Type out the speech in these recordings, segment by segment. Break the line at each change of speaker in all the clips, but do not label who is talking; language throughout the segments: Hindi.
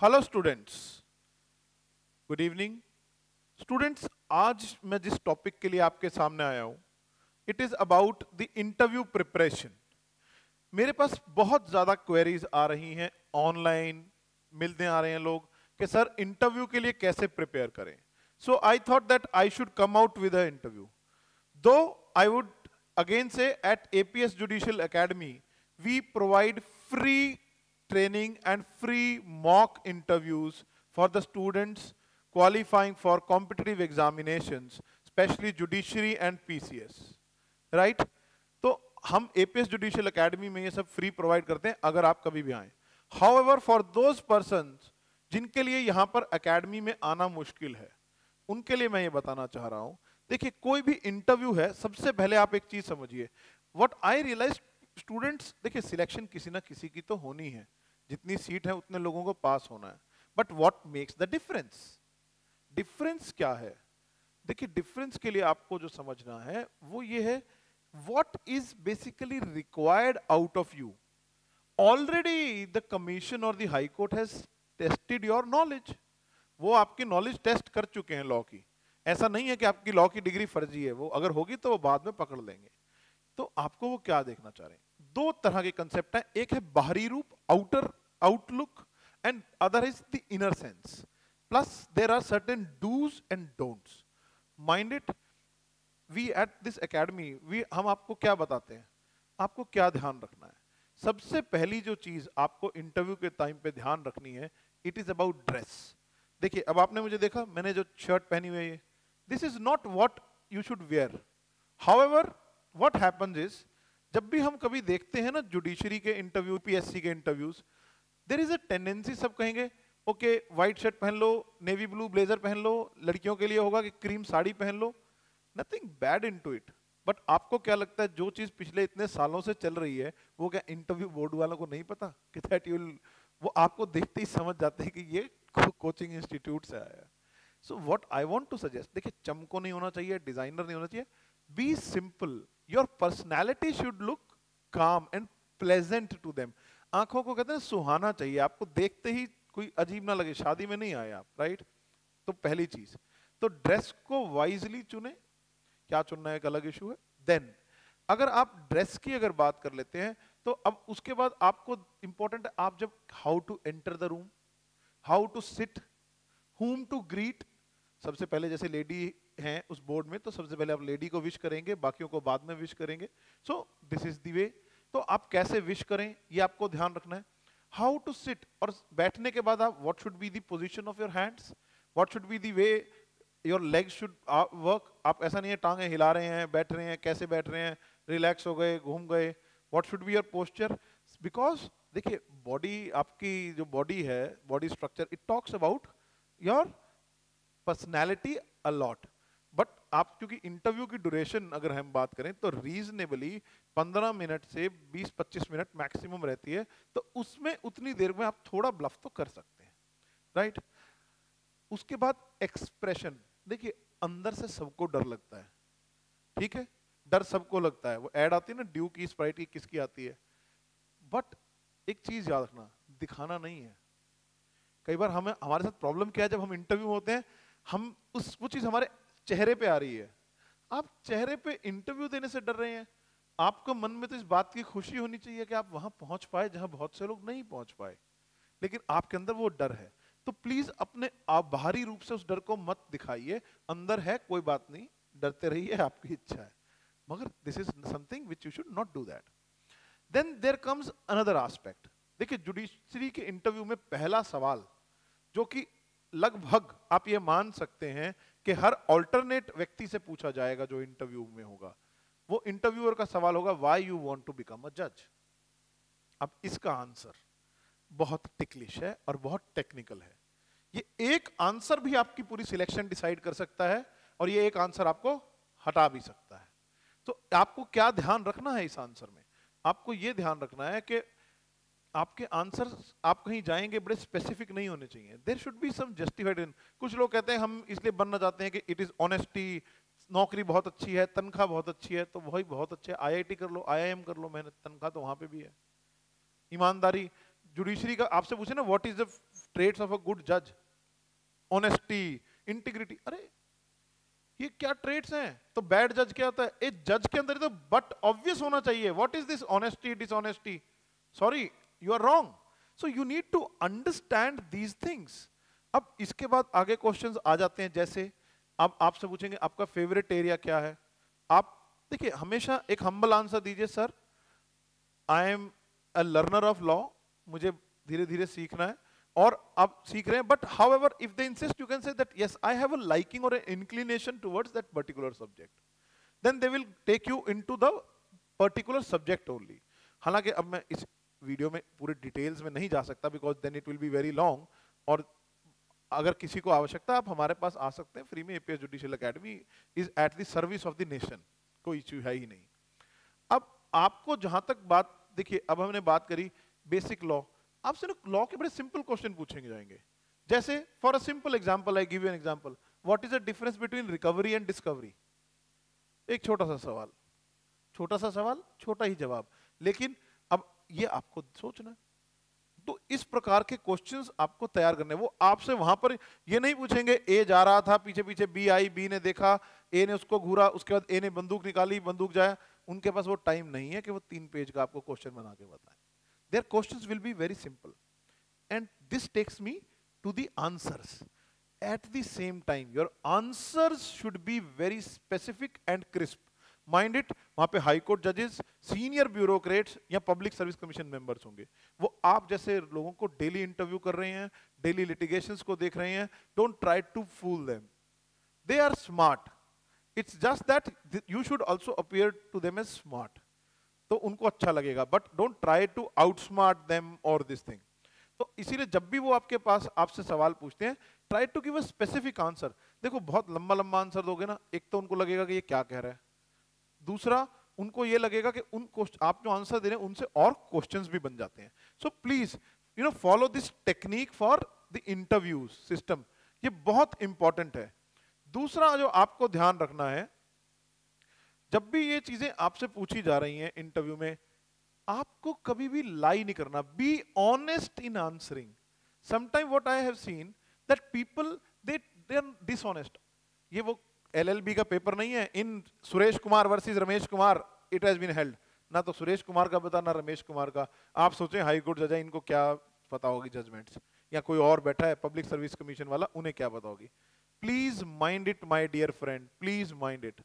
Hello students, good evening. Students, आज मैं जिस टॉपिक के लिए आपके सामने आया हूं, it is about the interview preparation. मेरे पास बहुत ज्यादा क्वेरीज आ रही हैं, ऑनलाइन मिलते आ रहे हैं लोग कि सर इंटरव्यू के लिए कैसे प्रिपेयर करें। So I thought that I should come out with a interview. Though I would again say at APS Judicial Academy we provide free training and free mock interviews for the students qualifying for competitive examinations, especially judiciary and PCS, right? तो हम APS Judicial Academy में ये सब फ्री प्रोवाइड करते हैं अगर आप कभी भी आए। However, for those persons जिनके लिए यहाँ पर एकेडमी में आना मुश्किल है, उनके लिए मैं ये बताना चाह रहा हूं। देखिए, कोई भी इंटरव्यू है, सबसे पहले आप एक चीज समझिए। व्हाट आई रियलाइज स्टूडेंट्स, देखिए सिलेक्शन किसी ना किसी की तो होनी है, जितनी सीट है उतने लोगों को पास होना है। But what makes the difference? Difference क्या है? देखिए, डिफरेंस के लिए आपको जो समझना है वो ये है, what is basically required out of you. Already the commission और the high court has tested your knowledge. वो आपकी नॉलेज टेस्ट कर चुके हैं लॉ की। ऐसा नहीं है कि आपकी लॉ की डिग्री फर्जी है, वो अगर होगी तो वो बाद में पकड़ लेंगे। तो आपको वो क्या देखना चाह रहे हैं? दो तरह के कंसेप्ट हैं, एक है बाहरी रूप, outer outlook, and other is the inner sense. Plus there are certain dos and don'ts. Mind it, we at this academy हम आपको क्या बताते हैं, आपको क्या ध्यान रखना है। सबसे पहली जो चीज आपको इंटरव्यू के टाइम पे ध्यान रखनी है, इट इज अबाउट ड्रेस। देखिए, अब आपने मुझे देखा, मैंने जो शर्ट पहनी हुई है, this is not what you should wear. However what happens is, जब भी हम कभी देखते हैं ना जुडिशरी के इंटरव्यू, पीएससी के interviews, there is a tendency, सब कहेंगे ओके व्हाइट शर्ट पहन लो, नेवी ब्लू ब्लेजर पहन लो, लड़कियों के लिए होगा कि क्रीम साड़ी पहन लो। Nothing bad into it, but आपको क्या लगता है जो चीज पिछले इतने सालों से चल रही है, वो क्या इंटरव्यू बोर्ड वालों को नहीं पता कि दैट यू विल, वो आपको देखते ही समझ जाते हैं कि ये कोचिंग इंस्टीट्यूट से आया है। So what I want to suggest, देखिए चमको नहीं होना चाहिए, डिजाइनर नहीं होना चाहिए, be simple. Your personality should look calm and pleasant to them. आंखों को कहते हैं सुहाना चाहिए, आपको देखते ही कोई अजीब ना लगे, शादी में नहीं आए आप, राइट? तो पहली चीज तो ड्रेस को वाइजली चुने। क्या चुनना है एक अलग इशू है। देन अगर आप ड्रेस की अगर बात कर लेते हैं, तो अब उसके बाद आपको इंपॉर्टेंट है, आप जब how to enter the room, how to sit, whom to greet. सबसे पहले जैसे लेडी हैं उस बोर्ड में, तो सबसे पहले आप लेडी को विश करेंगे, बाकियों को बाद में विश करेंगे। So this is the way. तो आप कैसे विश करें ये आपको ध्यान रखना है। हाउ टू सिट, और बैठने के बाद आप what should be the position of your hands, what should be the way your legs should work. आप ऐसा नहीं है टांगे हिला रहे हैं, बैठ रहे हैं, कैसे बैठ रहे हैं, रिलैक्स हो गए, घूम गए। What should be your posture, because देखिए बॉडी, आपकी जो बॉडी है, body structure, it talks about your personality a lot. But आप क्योंकि इंटरव्यू की ड्यूरेशन अगर हम बात करें तो रीजनेबली 15 मिनट से 20-25 मिनट मैक्सिमम रहती है, तो उसमें उतनी देर में आप थोड़ा ब्लफ तो कर सकते हैं, राइट? उसके बाद एक्सप्रेशन। देखिए अंदर से सबको डर लगता है, ठीक है, डर सबको लगता है। वो ऐड आती है ना ड्यू की, स्प्राइट की, किसकी आती है, बट एक चीज याद रखना, दिखाना नहीं है। कई बार हमें, हमारे साथ प्रॉब्लम क्या है, जब हम इंटरव्यू में होते हैं, हम वो चीज हमारे चेहरे पे आ रही है। आप चेहरे पे इंटरव्यू देने से डर रहे हैं, आपको मन में तो इस बात की खुशी होनी चाहिए कि आप वहां पहुंच पाए जहां बहुत से लोग नहीं पहुंच पाए, लेकिन आपके अंदर वो डर है। तो प्लीज अपने आप बाहरी रूप से उस डर को मत दिखाइए, अंदर है कोई बात नहीं, डरते रहिए, आपकी इच्छा है, मगर this is something which you should not do that. Then there comes another aspect. देखिए जुडिशरी के इंटरव्यू में पहला सवाल, जो कि लगभग आप ये मान सकते हैं कि हर ऑल्टरनेट व्यक्ति से पूछा जाएगा जो इंटरव्यू में होगा, वो इंटरव्यूअर का सवाल होगा, why you want to become a जज। अब इसका आंसर बहुत टिकलिश है और बहुत टेक्निकल है। ये एक आंसर भी आपकी पूरी सिलेक्शन डिसाइड कर सकता है, और ये एक आंसर आपको हटा भी सकता है। तो आपको क्या ध्यान रखना है इस आंसर में? आपको यह ध्यान रखना है कि आपके आंसर्स, आप कहीं जाएंगे बड़े स्पेसिफिक नहीं होने चाहिए। There should be some justified in. कुछ लोग कहते हैं हम इसलिए बनना चाहते हैं कि इट इज ऑनेस्टी, नौकरी बहुत अच्छी है, तनख्वाह बहुत अच्छी है, तो वही बहुत अच्छे, आईआईटी कर लो, आईआईएम कर लो, मेहनत, तनख्वाह तो वहां पे भी है, ईमानदारी। जुडिशरी का आपसे पूछे ना what is the traits of a good जज, ऑनेस्टी, इंटीग्रिटी, अरे ये क्या ट्रेट्स हैं? तो बैड जज क्या होता है? एक जज के अंदर तो बट ऑब्वियस होना चाहिए, what is this honesty, dishonesty, sorry you are wrong. So you need to understand these things. अब इसके बाद आगे क्वेश्चंस आ जाते हैं, जैसे अब आपसे पूछेंगे आपका फेवरेट एरिया क्या है। आप देखिए हमेशा एक हम्बल आंसर दीजिए, sir I am a learner of law, मुझे धीरे धीरे सीखना है और आप सीख रहे हैं, but however if they insist you can say that yes I have a liking और inclination towards that particular subject, then they will take you into the particular subject only. हालांकि अब मैं इस वीडियो में पूरे डिटेल्स में नहीं जा सकता because then it will be very long, और अगर किसी को आवश्यकता आप हमारे पास आ सकते हैं फ्री में, APS judicial academy is at the service of the nation, कोई इश्यू है ही नहीं। अब आपको जहां तक बात, देखिए अब हमने बात करी बेसिक लॉ, आपसे ना लॉ के बड़े सिंपल क्वेश्चन पूछेंगे जाएंगे, जैसे for a simple example I give you an example, what is the difference between recovery and discovery. एक छोटा सा सवाल, छोटा ही जवाब, लेकिन अब ये आपको सोचना है। तो इस प्रकार के क्वेश्चंस आपको तैयार करने, वो आपसे वहां पर ये नहीं पूछेंगे ए जा रहा था पीछे पीछे बी आई, बी ने देखा, ए ने उसको घूरा, उसके बाद ए ने बंदूक निकाली, बंदूक जाया, उनके पास वो टाइम नहीं है कि वो 3 पेज का आपको क्वेश्चन बना के बताएं। There questions will be very simple and this takes me to the answers. At the same time your answers should be very specific and crisp. Mind it, वहां पे हाई कोर्ट जजेस, सीनियर ब्यूरोक्रेट्स या पब्लिक सर्विस कमीशन मेंबर्स होंगे, वो आप जैसे लोगों को डेली इंटरव्यू कर रहे हैं, डेली लिटिगेशंस को देख रहे हैं। Don't try to fool them, they are smart, it's just that you should also appear to them as smart, तो उनको अच्छा लगेगा, but don't try to outsmart them और दिस थिंग। तो इसीलिए जब भी वो आपके पास आपसे सवाल पूछते हैं, try to give a specific answer. देखो बहुत लंबा लंबा आंसर दोगे ना, एक तो उनको लगेगा कि ये क्या कह रहा है, दूसरा उनको ये लगेगा कि उन आप जो आंसर दे रहे हैं उनसे और क्वेश्चंस भी बन जाते हैं। So please you know follow this technique for the interview system, ये बहुत इंपॉर्टेंट है। दूसरा जो आपको ध्यान रखना है, जब भी ये चीजें आपसे पूछी जा रही हैं इंटरव्यू में, आपको कभी भी लाई नहीं करना, be honest in answering. Sometime what I have seen that people they are dishonest. ये वो एलएलबी का पेपर नहीं है, in Suresh Kumar versus Ramesh Kumar it has been held, ना तो सुरेश कुमार का पता ना रमेश कुमार का। आप सोचें हाई कोर्ट जज है, इनको क्या पता होगी जजमेंट्स, या कोई और बैठा है पब्लिक सर्विस कमीशन वाला, उन्हें क्या पता होगी। Please mind it my dear friend, please mind it,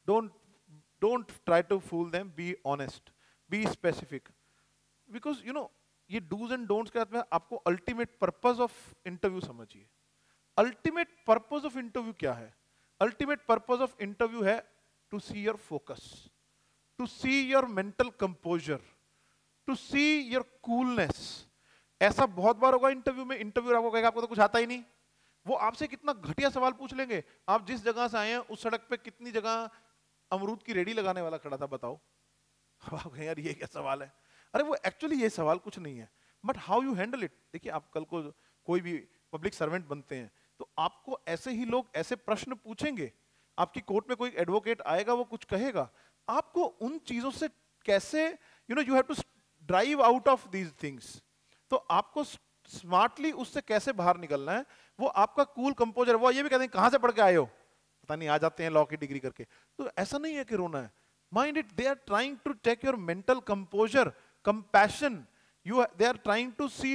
don't try to fool them, be honest, be specific, because you know ये डूज एंड डोंट्स के साथ में आपको अल्टीमेट पर्पस ऑफ इंटरव्यू समझिए। अल्टीमेट पर्पस ऑफ इंटरव्यू क्या है? अल्टीमेट पर्पस ऑफ इंटरव्यू है to see your focus, to see your mental composure, to see your coolness. ऐसा बहुत बार होगा इंटरव्यू में, इंटरव्यूअर आपको कहेगा आपको तो कुछ आता ही नहीं, वो आपसे कितना घटिया सवाल पूछ लेंगे। आप जिस जगह से आए हैं उस सड़क पे कितनी जगह अमरूद की रेडी लगाने वाला खड़ा था बताओ। आप कहें यार ये क्या सवाल है, अरे वो एक्चुअली ये सवाल कुछ नहीं है, but how you handle it. देखिए आप कल को कोई भी पब्लिक सर्वेंट बनते हैं तो आपको ऐसे ही लोग ऐसे प्रश्न पूछेंगे, आपकी कोर्ट में कोई एडवोकेट आएगा वो कुछ कहेगा, आपको उन चीजों से कैसे you have to drive out of these things. तो आपको स्मार्टली उससे कैसे बाहर निकलना है, वो आपका कूल कंपोजर। वो ये भी कहते हैं कहां से पढ़ के आए हो, पता नहीं, आ जाते हैं लॉ की डिग्री करके। तो ऐसा नहीं है कि रोना है, mind it, they are trying to take your mental composure, compassion, they are trying to see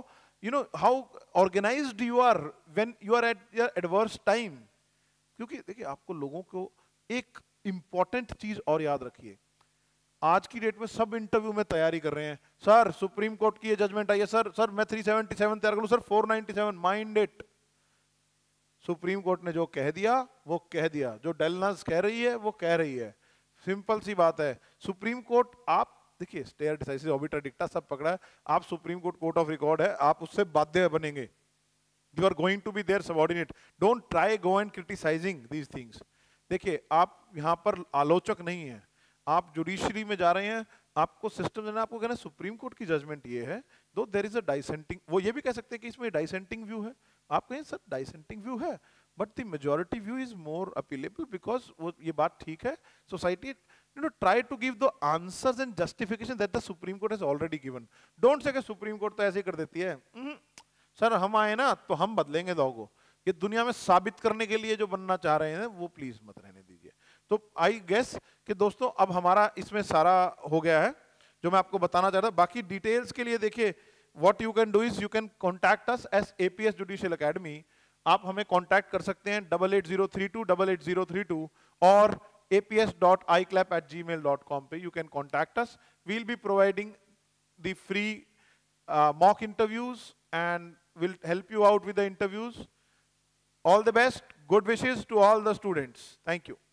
how organized you are when you are at your adverse time। क्योंकि देखिए आपको लोगों को एक इंपॉर्टेंट चीज और याद रखिए, आज की डेट में सब इंटरव्यू में तैयारी कर रहे हैं, सर सुप्रीम कोर्ट की ये जजमेंट आई है, सर मैं 377 तैयार करूं, sir 497। Mind it, supreme court ने जो कह दिया वो कह दिया, जो डेलनस कह रही है वो कह रही है, सिंपल सी बात है। सुप्रीम कोर्ट, आप देखिए स्टेयर डिसाइसिस ऑबिटर डिक्टा सब पकड़ा है, आप supreme court court of record है, आप उससे बाध्य बनेंगे, you are going to be there subordinate. Don't try go and criticising these things. देखिए आप यहाँ पर आलोचक नहीं है, आप जुडिशरी में जा रहे हैं, आपको सिस्टम देना, आपको कहना सुप्रीम कोर्ट की जजमेंट ये है, दो देयर इज अ डाइसेंटिंग, वो ये भी कह सकते हैं कि इसमें डाइसेंटिंग व्यू है, आप कहें सर डाइसेंटिंग व्यू है but the majority view is more appealable, because वो ये बात ठीक है, society try to give the answers and justification that the Supreme Court has already given. Don't say कि Supreme Court तो ऐसे ही कर देती है. सर हम आए ना तो हम बदलेंगे लॉ को. ये दुनिया में साबित करने के लिए जो बनना चाह रहे हैं वो प्लीज मत रहने दीजिए. तो आई गेस कि दोस्तों अब हमारा इसमें सारा हो गया है जो मैं आपको बताना चाह रहा था. बाकी डिटेल्स के लिए देखिए, what you can do is you can contact us as APS Judicial Academy. आप हमें कांटेक्ट कर सकते हैं 8803288032 और aps.iclap@gmail.com पे. You can contact us. We'll be providing the free mock interviews and will help you out with the interviews. All the best. Good wishes to all the students. Thank you.